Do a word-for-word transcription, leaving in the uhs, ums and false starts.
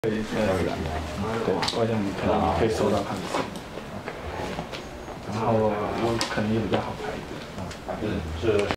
对，对，我想你可能可以收到他的声音，然后我可能也比较好拍一点。 是是。